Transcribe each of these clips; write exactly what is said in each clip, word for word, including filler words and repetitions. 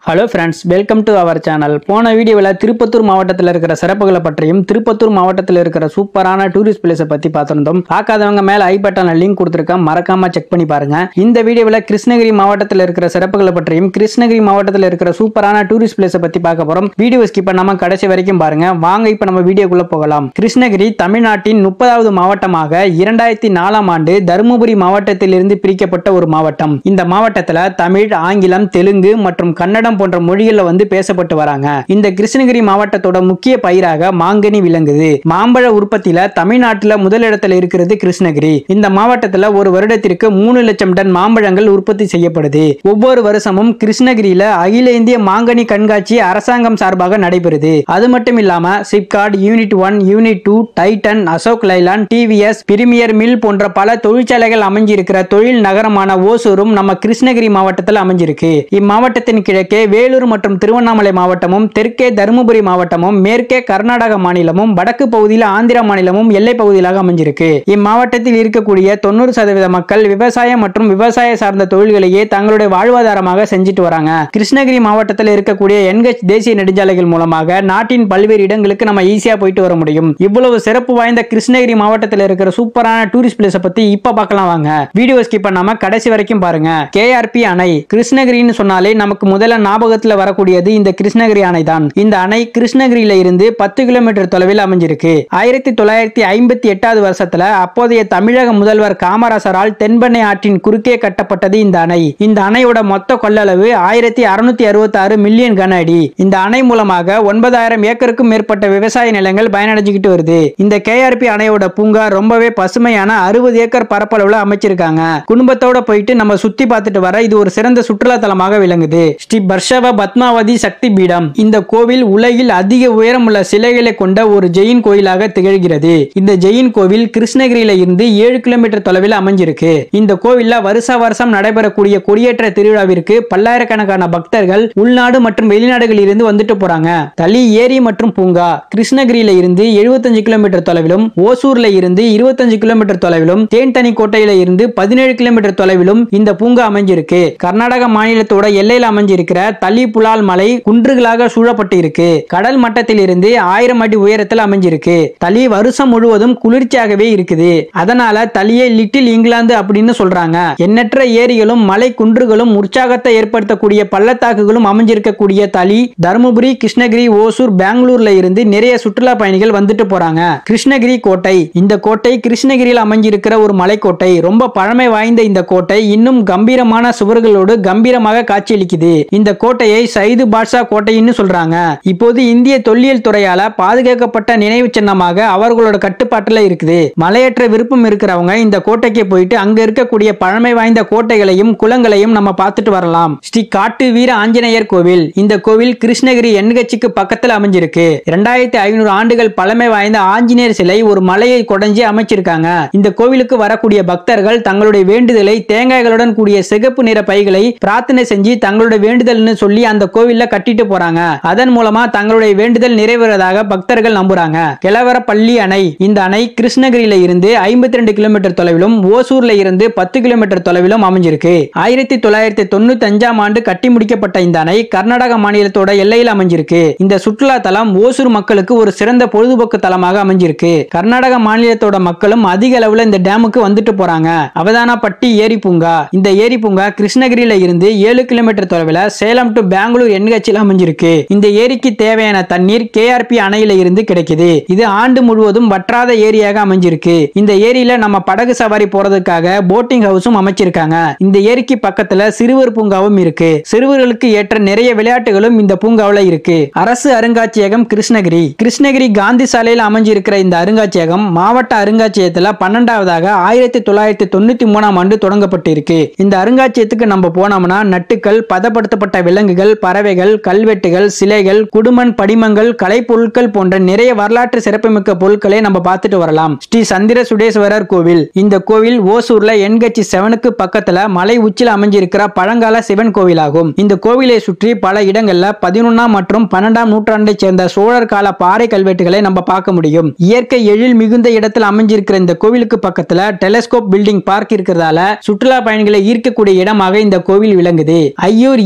Hello friends, welcome to our channel. போன வீடியோவில் திருப்பத்தூர் மாவட்டத்தில் இருக்கிற சிறப்புகளை பற்றியும் திருப்பத்தூர் மாவட்டத்தில் இருக்கிற சூப்பரான டூரிஸ்ட் பிளேஸை பற்றி பார்த்துருந்தோம். பார்க்காதவங்க மேலே ஐ பட்டனில் லிங்க் கொடுத்துருக்கேன், மறக்காம செக் பண்ணி பாருங்க. இந்த வீடியோவில் கிருஷ்ணகிரி மாவட்டத்தில் இருக்கிற சிறப்புகளை பற்றியும் கிருஷ்ணகிரி மாவட்டத்தில் இருக்கிற சூப்பரான டூரிஸ்ட் பிளேஸை பற்றி பார்க்க போறோம். வீடியோ ஸ்கிப் பண்ணாம கடைசி வரைக்கும் பாருங்க. வாங்க இப்போ நம்ம வீடியோக்குள்ள போகலாம். கிருஷ்ணகிரி தமிழ்நாட்டின் முப்பதாவது மாவட்டமாக இரண்டாயிரத்தி நாலாம் ஆண்டு தருமபுரி மாவட்டத்திலிருந்து பிரிக்கப்பட்ட ஒரு மாவட்டம். இந்த மாவட்டத்தில் தமிழ், ஆங்கிலம், தெலுங்கு மற்றும் கன்னடம் போன்ற மொழிகள்ல வந்து பேசப்பட்டு வராங்க. இந்த கிருஷ்ணகிரி மாவட்டத்தோட முக்கிய பயிராக மாங்கனி விளங்குது. மாம்பழ உற்பத்தியில தமிழ்நாட்டில் முதலிடத்தில் இருக்கிறது கிருஷ்ணகிரி. இந்த மாவட்டத்தில் ஒரு வருடத்திற்கு மூணு லட்சம் டன் மாம்பழங்கள் உற்பத்தி செய்யப்படுது. ஒவ்வொரு வருஷமும் கிருஷ்ணகிரியில அகில இந்திய மாங்கனி கண்காட்சி அரசாங்கம் சார்பாக நடைபெறுது. அது மட்டும் இல்லாம SIPCOT, unit one, unit two, Titan, Ashok Leyland, TVS, premier mill போன்ற பல தொழிற்சாலைகள் அமைஞ்சிருக்கிற தொழில் நகரமான ஓசூரும் நம்ம கிருஷ்ணகிரி மாவட்டத்தில் அமைஞ்சிருக்கு. இம்மாவட்டத்தின் கிழக்கே வேலூர் மற்றும் திருவண்ணாமலை மாவட்டமும், தெற்கே தருமபுரி மாவட்டமும், மேற்கே கர்நாடக மாநிலமும், வடக்கு பகுதியில் ஆந்திரா மாநிலமும் எல்லை பகுதியாக அமைஞ்சிருக்கு. இம்மாவட்டத்தில் இருக்கக்கூடிய தொண்ணூறு சதவீத மக்கள் விவசாயம் மற்றும் விவசாய சார்ந்த தொழில்களையே தங்களுடைய வாழ்வாதாரமாக செஞ்சுட்டு வராங்க. கிருஷ்ணகிரி மாவட்டத்தில் இருக்கக்கூடிய என்ஹெச் தேசிய நெடுஞ்சாலைகள் மூலமாக நாட்டின் பல்வேறு இடங்களுக்கு நம்ம ஈஸியா போயிட்டு வர முடியும். இவ்வளவு சிறப்பு வாய்ந்த கிருஷ்ணகிரி மாவட்டத்தில் இருக்கிற சூப்பரான டூரிஸ்ட் பிளேஸ் பத்தி இப்ப பார்க்கலாம் வாங்க. வீடியோ ஸ்கிப் பண்ணாம கடைசி வரைக்கும் பாருங்க. கேஆர்பி அணை. கிருஷ்ணகிரின்னு சொன்னாலே நமக்கு முதல்ல ஞாபகத்தில் வரக்கூடியது இந்த கிருஷ்ணகிரி அணை தான். இந்த அணை கிருஷ்ணகிரியில இருந்து பத்து கிலோமீட்டர் தொலைவில் அமைஞ்சிருக்கு. ஆயிரத்தி தொள்ளாயிரத்தி ஐம்பத்தி எட்டாவது வருஷத்துல அப்போதைய தமிழக முதல்வர் காமராசரால் தென்பெண்ணை ஆற்றின் குறுக்கே கட்டப்பட்டது இந்த அணை. இந்த அணையோட மொத்த கொள்ளளவு ஆயிரத்தி அறுநூத்தி அறுபத்தி ஆறு மில்லியன் கன அடி. இந்த அணை மூலமாக ஒன்பதாயிரம் ஏக்கருக்கும் மேற்பட்ட விவசாய நிலங்கள் பயனடைஞ்சுக்கிட்டு வருது. இந்த கேஆர்பி அணையோட பூங்கா ரொம்பவே பசுமையான அறுபது ஏக்கர் பரப்பளவுல அமைச்சிருக்காங்க. குடும்பத்தோட போயிட்டு நம்ம சுத்தி பார்த்துட்டு வர இது ஒரு சிறந்த சுற்றுலா தலமாக விளங்குது. ஸ்ரீ பர்ஷவ பத்மாவதி சக்தி பீடம். இந்த கோவில் உலகில் அதிக உயரமுள்ள சிலைகளை கொண்ட ஒரு ஜெயின் கோயிலாக திகழ்கிறது. இந்த ஜெயின் கோவில் கிருஷ்ணகிரியில இருந்து ஏழு கிலோமீட்டர் தொலைவில் அமைஞ்சிருக்கு. இந்த கோவில்ல வருஷ வருஷம் நடைபெறக்கூடிய கொடியேற்ற திருவிழாவிற்கு பல்லாயிரக்கணக்கான பக்தர்கள் உள்நாடு மற்றும் வெளிநாடுகளில் இருந்து வந்துட்டு போறாங்க. தளி ஏரி மற்றும் பூங்கா கிருஷ்ணகிரியில இருந்து எழுபத்தஞ்சு கிலோமீட்டர் தொலைவிலும், ஓசூர்ல இருந்து இருபத்தஞ்சு கிலோமீட்டர் தொலைவிலும், தேன்தனி கோட்டையில இருந்து பதினேழு கிலோமீட்டர் தொலைவிலும் இந்த பூங்கா அமைஞ்சிருக்கு. கர்நாடக மாநிலத்தோட எல்லையில் அமைஞ்சிருக்கிற தளி புலால் மலை குன்றுகளாக சூழப்பட்டு இருக்கு. கடல் மட்டத்தில் இருந்து ஆயிரம் அடி உயரத்தில் அமைஞ்சிருக்கு. தளி வருஷம் முழுவதும் குளிர்ச்சியாகவே இருக்குது. அதனால தளியை லிட்டில் இங்கிலாந்து அப்படின்னு சொல்றாங்க. எண்ணற்ற ஏரிகளும் மலை குன்றுகளும் உற்சாகத்தை ஏற்படுத்தக்கூடிய பள்ளத்தாக்குகளும் அமைஞ்சிருக்கக்கூடிய தளி தருமபுரி, கிருஷ்ணகிரி, ஓசூர், பெங்களூர்ல இருந்து நிறைய சுற்றுலா பயணிகள் வந்துட்டு போறாங்க. கிருஷ்ணகிரி கோட்டை. இந்த கோட்டை கிருஷ்ணகிரியில் அமைஞ்சிருக்கிற ஒரு மலைக்கோட்டை. ரொம்ப பழமை வாய்ந்த இந்த கோட்டை இன்னும் கம்பீரமான சுவர்களோடு கம்பீரமாக காட்சியளிக்குது. இந்த கோட்டையை சைது பாட்ஷா கோட்டைன்னு சொல்றாங்க. இப்போது இந்திய தொல்லியல் துறையால பாதுகாக்கப்பட்ட நினைவு சின்னமாக அவர்களோட கட்டுப்பாட்டுல இருக்குது. மலையேற்ற விருப்பம் இருக்கிறவங்க இந்த கோட்டைக்கு போயிட்டு அங்க இருக்கக்கூடிய பழமை வாய்ந்த கோட்டைகளையும் குளங்களையும் நம்ம பார்த்துட்டு வரலாம். ஸ்ரீ காட்டு வீர ஆஞ்சநேயர் கோவில். இந்த கோவில் கிருஷ்ணகிரி என்ஹெச்சுக்கு பக்கத்தில் அமைஞ்சிருக்கு. இரண்டாயிரத்தி ஐநூறு ஆண்டுகள் பழமை வாய்ந்த ஆஞ்சநேயர் சிலை ஒரு மலையை கொடைஞ்சி அமைச்சிருக்காங்க. இந்த கோவிலுக்கு வரக்கூடிய பக்தர்கள் தங்களுடைய வேண்டுதலை தேங்காய்களுடன் கூடிய சிகப்பு நிற பைகளை பிரார்த்தனை செஞ்சு தங்களுடைய வேண்டுதல்னு சொல்லி அந்த கோவில்ல கட்டிட்டு போறாங்க. அதன் மூலமா தங்களுடைய வேண்டுதல் நிறைவேறதாக பக்தர்கள் நம்புறாங்க. கிழவரப்பள்ளி அணை. இந்த அணை கிருஷ்ணகிரியில இருந்து ஐம்பத்தி ரெண்டு கிலோமீட்டர் தொலைவிலும், ஓசூர்ல இருந்து பத்து கிலோமீட்டர் தொலைவிலும் அமைஞ்சிருக்கு. ஆயிரத்தி தொள்ளாயிரத்தி தொண்ணூத்தி அஞ்சாம் ஆண்டு கட்டி முடிக்கப்பட்ட இந்த அணை கர்நாடக மாநிலத்தோட எல்லையில் அமைஞ்சிருக்கு. இந்த சுற்றுலா தலம் ஓசூர் மக்களுக்கு ஒரு சிறந்த பொழுதுபோக்கு தலமாக அமைஞ்சிருக்கு. கர்நாடக மாநிலத்தோட மக்களும் அதிக அளவுல இந்த டேமுக்கு வந்துட்டு போறாங்க. அவதானப்பட்டி ஏரி பூங்கா. இந்த ஏரி பூங்கா கிருஷ்ணகிரியில இருந்து ஏழு கிலோமீட்டர் தொலைவில் சேலம் டு பெங்களூர் என்ஹெச்சில் அமைஞ்சிருக்கு. இந்த ஏரிக்கு தேவையான தண்ணீர் கேஆர்பி அணையில இருந்து கிடைக்குது. இது ஆண்டு முழுவதும் வற்றாத ஏரியாக அமைஞ்சிருக்கு. இந்த ஏரியில நம்ம படகு சவாரி போறதுக்காக போட்டிங் ஹவுஸும் அமைச்சிருக்காங்க. இந்த ஏரிக்கு பக்கத்துல சிறுவர் பூங்காவும் இருக்கு. சிறுவர்களுக்கு ஏற்ற நிறைய விளையாட்டுகளும் இந்த பூங்காவுல இருக்கு. அரசு அருங்காட்சியகம் கிருஷ்ணகிரி. கிருஷ்ணகிரி காந்தி சாலையில் அமைஞ்சிருக்கிற இந்த அருங்காட்சியகம் மாவட்ட அருங்காட்சியகத்துல பன்னெண்டாவதாக ஆயிரத்தி தொள்ளாயிரத்தி தொண்ணூத்தி மூணாம் ஆண்டு தொடங்கப்பட்டு இருக்கு. இந்த அருங்காட்சியகத்துக்கு நம்ம போனோம்னா நட்டுக்கள், பதப்படுத்தப்பட்ட விலங்குகள், பறவைகள், கல்வெட்டுகள், சிலைகள், குடுமன் படிமங்கள், கலைப்பொருட்கள் போன்ற நிறைய வரலாற்று சிறப்புமிக்க பொருட்களை நம்ம பார்த்துட்டு வரலாம். ஸ்ரீ சந்திர சுடேஸ்வரர் கோவில். இந்த கோவில் ஓசூர்ல என்ஹெச் செவனுக்கு பக்கத்துல மலை உச்சியில் அமைஞ்சிருக்கிற பழங்கால சிவன் கோவிலாகும். இந்த கோவிலை சுற்றி பல இடங்கள்ல பதினொன்னாம் மற்றும் பன்னெண்டாம் நூற்றாண்டை சேர்ந்த சோழர் கால பாறை கல்வெட்டுகளை நம்ம பார்க்க முடியும். இயற்கை எழில் மிகுந்த இடத்தில் அமைஞ்சிருக்கிற இந்த கோவிலுக்கு பக்கத்துல டெலஸ்கோப் பில்டிங் பார்க் இருக்கிறதால சுற்றுலா பயணிகளை ஈர்க்கக்கூடிய இடமாக இந்த கோவில் விளங்குது. ஐயூர் இயற்கை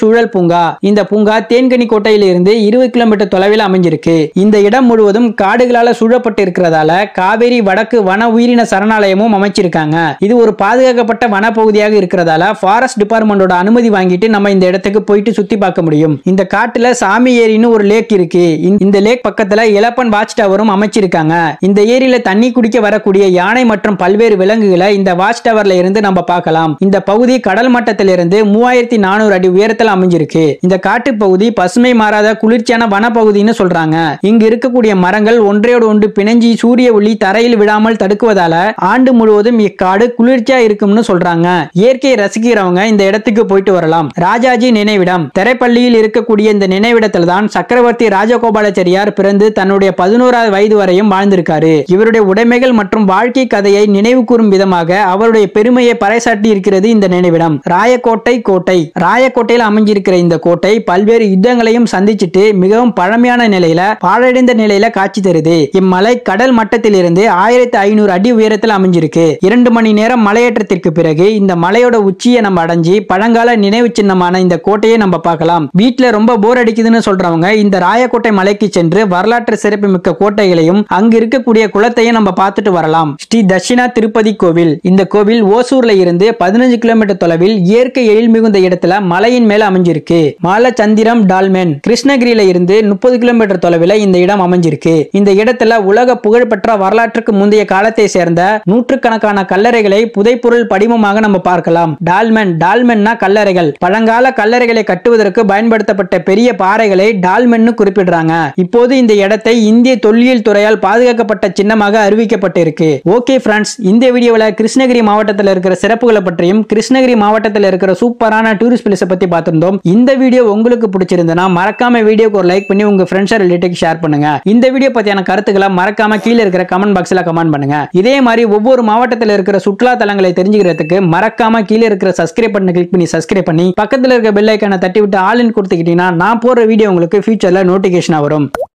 சூழல் பூங்கா. இந்த பூங்கா தேன்கனி கோட்டையில் இருந்து இருபது கிலோமீட்டர் தொலைவில் அமைஞ்சிருக்கு. இந்த இடம் முழுவதும் காடுகளால சூழப்பட்டு இருக்கிறதால காவேரி வடக்கு வன உயிரின சரணாலயமும் அமைச்சிருக்காங்க. இது ஒரு பாதுகாக்கப்பட்ட வனப்பகுதியாக இருக்கிறதால ஃபாரஸ்ட் டிபார்ட்மெண்டோட அனுமதி வாங்கிட்டு நம்ம இந்த இடத்துக்கு போயிட்டு சுத்தி பார்க்க முடியும். இந்த காட்டுல சாமி ஏரின்னு ஒரு லேக் இருக்கு. இந்த லேக் பக்கத்துல எலப்பன் வாட்ச் டவரும் அமைச்சிருக்காங்க. இந்த ஏரியில தண்ணி குடிக்க வரக்கூடிய யானை மற்றும் பல்வேறு விலங்குகளை இந்த வாட்ச் டவர்ல இருந்து நம்ம பார்க்கலாம். இந்த பகுதி கடல் மட்டத்திலிருந்து மூவாயிரத்தி நானூறு அடி உயரத்தில் அமைஞ்சிருக்கு. இந்த காட்டு பகுதி பசுமை மாறாத குளிர்ச்சியான வனப்பகுதின்னு சொல்றாங்க. இங்கு இருக்கக்கூடிய மரங்கள் ஒன்றையோடு ஒன்று பிணைஞ்சி சூரிய ஒளி தரையில் விடாமல் தடுக்குவதால ஆண்டு முழுவதும் இக்காடு குளிர்ச்சியா இருக்கும்னு சொல்றாங்க. இயற்கையை ரசிக்கிறவங்க இந்த இடத்துக்கு போயிட்டு வரலாம். ராஜாஜி நினைவிடம் திரைப்பள்ளியில் இருக்கக்கூடிய இந்த நினைவிடத்தில் தான் சக்கரவர்த்தி ராஜகோபாலாச்சாரியார் பிறந்து தன்னுடைய பதினோராவது வயது வரையும் வாழ்ந்திருக்காரு. இவருடைய உடைமைகள் மற்றும் வாழ்க்கை கதையை நினைவு கூறும் விதமாக அவருடைய பெருமையை பறைசாட்டி இருக்கிறது இந்த நினைவிடம். ராயக்கோட்டை கோட்டை. ராயக்கோட்டையில் அமைஞ்சிருக்கிற இந்த கோட்டை பல்வேறு யுத்தங்களையும் சந்திச்சிட்டு மிகவும் பழமையான நிலையில பாழடைந்த நிலையில காட்சி தருது. இம்மலை கடல் மட்டத்திலிருந்து ஆயிரத்தி ஐநூறு அடி உயரத்தில் அமைஞ்சிருக்கு. இரண்டு மணி நேரம் மலையேற்றத்திற்கு பிறகு இந்த மலையோட உச்சியை நம்ம அடைஞ்சி பழங்கால நினைவு சின்னமான இந்த கோட்டையை நம்ம பார்க்கலாம். வீட்டுல ரொம்ப போர் அடிக்குதுன்னு சொல்றவங்க இந்த ராயக்கோட்டை மலைக்கு சென்று வரலாற்று சிறப்புமிக்க கோட்டைகளையும் அங்கு இருக்கக்கூடிய குளத்தையும் நம்ம பார்த்துட்டு வரலாம். ஸ்ரீ தட்சிணா திருப்பதி கோவில். இந்த கோவில் ஓசூர்ல இருந்து பதினஞ்சு கிலோமீட்டர் தொலைவில் இயற்கை எழில் மிகுந்த இடத்துல மலையின் மேல அமைஞ்சிருக்கு. மாலச்சந்திரம் டால்மென். கிருஷ்ணகிரியில இருந்து முப்பது கிலோமீட்டர் தொலைவில் இந்த இடம் அமைஞ்சிருக்கு. இந்த இடத்துல உலக புகழ்பெற்ற வரலாற்றுக்கு முந்தைய காலத்தை சேர்ந்த நூற்றுக்கணக்கான கல்லறைகளை புதைப்பொருள் படிமமாக நம்ம பார்க்கலாம். டால்மென். டால்மென்னா கல்லறைகள். பழங்கால கல்லறைகளை கட்டுவதற்கு பயன்படுத்தப்பட்ட பெரிய பாறைகளை டால்மென்னு குறிப்பிடுறாங்க. இப்போது இந்த இடத்தை இந்திய தொல்லியல் துறையால் பாதுகாக்கப்பட்ட சின்னமாக அறிவிக்கப்பட்டிருக்கு. ஓகே ஃப்ரெண்ட்ஸ், இந்த வீடியோவில் கிருஷ்ணகிரி மாவட்டத்தில் இருக்கிற சிறப்புகளை பற்றியும் கிருஷ்ணகிரி மாவட்டத்தில் இருக்கிற சூப்பரான டூரிஸ்ட் பிளேஸ் பத்தி பார்த்திருந்தோம். இந்த வீடியோ உங்களுக்கு பிடிச்சிருந்தனா மறக்காம வீடியோக்கு ஒரு லைக் பண்ணி உங்க ஃப்ரெண்ட்ஸ் ரிலேட்டிவ் ஷேர் பண்ணுங்க. இந்த வீடியோ பத்தியான கருத்துக்களை மறக்காம கீழே இருக்கிற கமெண்ட் பாக்ஸ்ல கமெண்ட் பண்ணுங்க. இதே மாதிரி ஒவ்வொரு மாவட்டத்தில் இருக்கிற சுற்றுலா தலங்களை தெரிஞ்சுக்கிறதுக்கு மறக்காம கீழே இருக்கிற சப்ஸ்கிரைப் பட்டனை கிளிக் பண்ணி சப்ஸ்கிரைப் பண்ணி பக்கத்தில் இருக்க பெல் ஐகானை தட்டி விட்டு ஆல் இன் கொடுத்துக்கிட்டீங்கன்னா நான் போற வீடியோ உங்களுக்கு ஃபியூச்சர்ல நோட்டிபிகேஷனா வரும்.